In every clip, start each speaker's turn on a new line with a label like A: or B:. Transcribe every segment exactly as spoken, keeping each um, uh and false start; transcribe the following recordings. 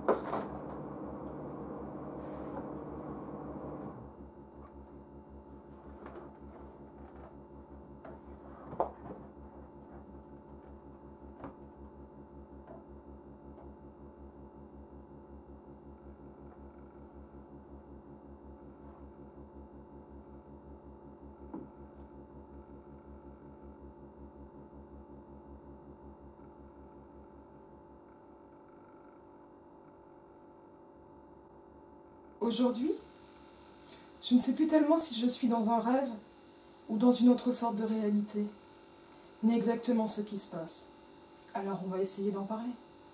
A: Aujourd'hui, je ne sais plus tellement si je suis dans un rêve ou dans une autre sorte de réalité, ni exactement ce qui se passe. Alors on va essayer d'en parler.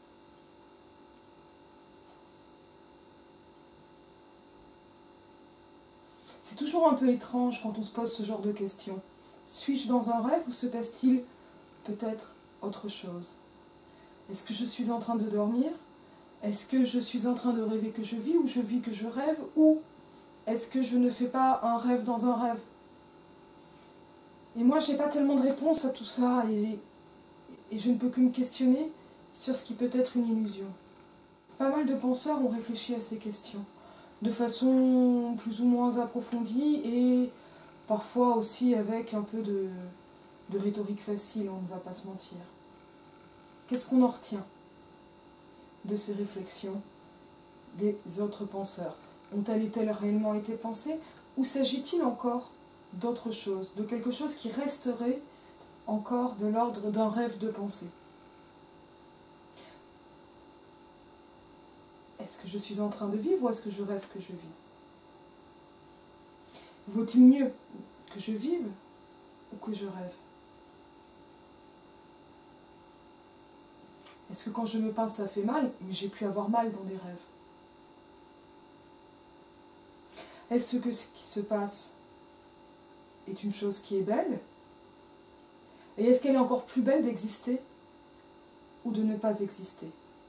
A: C'est toujours un peu étrange quand on se pose ce genre de questions. Suis-je dans un rêve ou se passe-t-il peut-être autre chose? Est-ce que je suis en train de dormir? Est-ce que je suis en train de rêver que je vis ou je vis que je rêve? Ou est-ce que je ne fais pas un rêve dans un rêve? Et moi, je n'ai pas tellement de réponse à tout ça et, et je ne peux que me questionner sur ce qui peut être une illusion. Pas mal de penseurs ont réfléchi à ces questions, de façon plus ou moins approfondie et parfois aussi avec un peu de, de rhétorique facile, on ne va pas se mentir. Qu'est-ce qu'on en retient de ces réflexions des autres penseurs? Ont-elles réellement été pensées? Ou s'agit-il encore d'autre chose, de quelque chose qui resterait encore de l'ordre d'un rêve de pensée? Est-ce que je suis en train de vivre ou est-ce que je rêve que je vis? Vaut-il mieux que je vive ou que je rêve? Est-ce que quand je me pince ça fait mal, mais j'ai pu avoir mal dans des rêves? Est-ce que ce qui se passe est une chose qui est belle? Et est-ce qu'elle est encore plus belle d'exister ou de ne pas exister?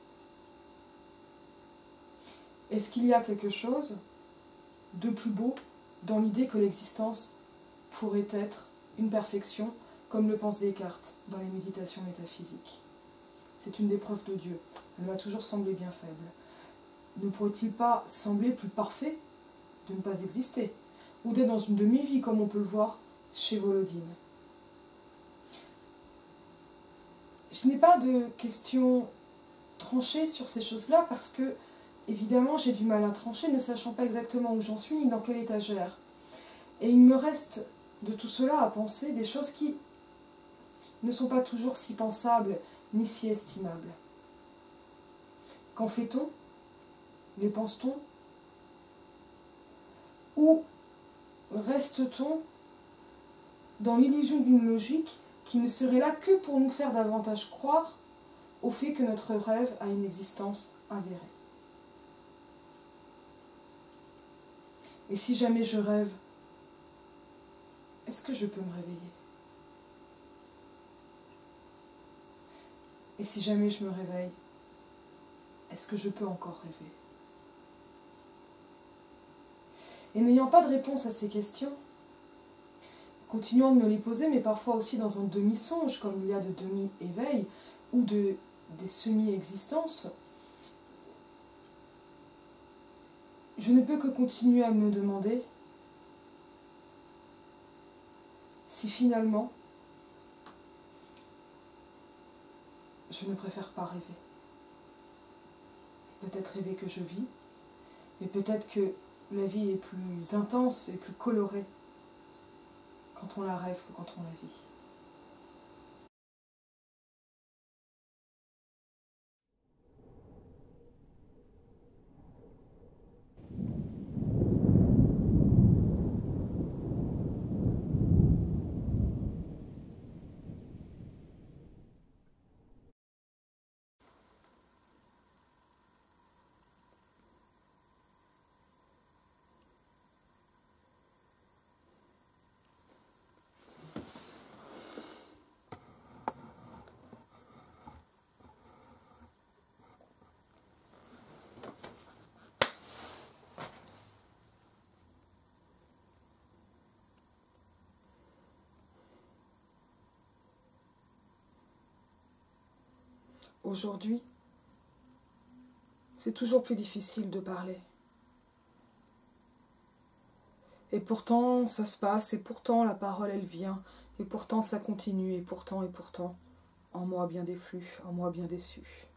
A: Est-ce qu'il y a quelque chose de plus beau dans l'idée que l'existence pourrait être une perfection, comme le pense Descartes dans les méditations métaphysiques? C'est une des preuves de Dieu. Elle m'a toujours semblé bien faible. Ne pourrait-il pas sembler plus parfait de ne pas exister, ou d'être dans une demi-vie, comme on peut le voir chez Volodine? Je n'ai pas de questions tranchées sur ces choses-là, parce que, évidemment, j'ai du mal à trancher, ne sachant pas exactement où j'en suis, ni dans quelle étagère. Et il me reste de tout cela à penser des choses qui ne sont pas toujours si pensables, ni si estimables. Qu'en fait-on? Les pense-t-on? Ou reste-t-on dans l'illusion d'une logique qui ne serait là que pour nous faire davantage croire au fait que notre rêve a une existence avérée? Et si jamais je rêve, est-ce que je peux me réveiller? Et si jamais je me réveille, est-ce que je peux encore rêver? Et n'ayant pas de réponse à ces questions, continuant de me les poser, mais parfois aussi dans un demi-songe, comme il y a de demi-éveil, ou de, des semi-existences, je ne peux que continuer à me demander si finalement, je ne préfère pas rêver. Peut-être rêver que je vis, mais peut-être que la vie est plus intense et plus colorée quand on la rêve que quand on la vit. Aujourd'hui, c'est toujours plus difficile de parler. Et pourtant, ça se passe, et pourtant la parole, elle vient, et pourtant ça continue, et pourtant, et pourtant, en moi bien déflu, en moi bien déçu.